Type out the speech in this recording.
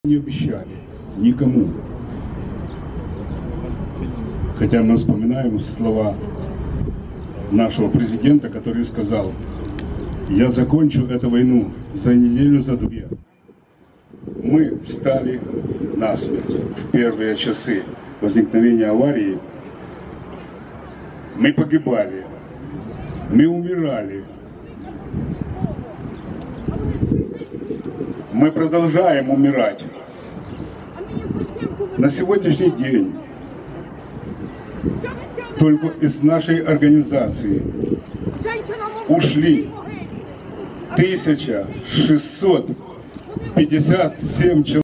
не обещали никому. Хотя мы вспоминаем слова нашего президента, который сказал: я закончу эту войну за неделю, за две. Мы встали насмерть в первые часы возникновения аварии. Мы погибали, мы умирали. Мы продолжаем умирать. На сегодняшний день только из нашей организации ушли 1657 человек.